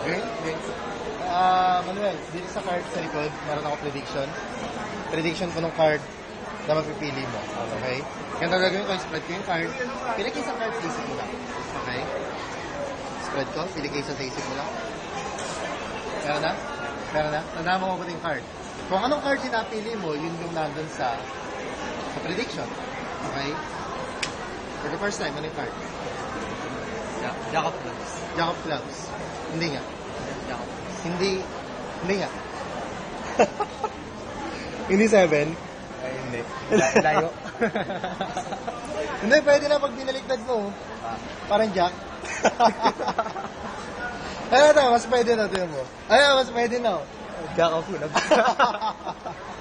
Okay? Okay. Manuel, dito sa card sa likod, meron ako prediction. Prediction ko ng card na mapipili mo. Okay? Kaya gagawin ko, spread ko yung card. Pili kayo sa card sa isip mo lang. Okay? Spread ko, pili kayo sa isip mo lang. Meron na? Meron na? Tandaan mo ba yung card? Kung anong card yung napili mo, yun yung nandun sa prediction. Okay? For the first time, ano yung card? Jack of Clubs. Jack of Clubs. Hindi nga. Jack of Clubs. Hindi nga. Hindi 7? Ay, hindi. Layo. Hindi, pwede na pag binaliktad mo. Parang Jack. Ano, mas pwede na. Tignan mo. Ano, mas pwede na. Jack of Clubs.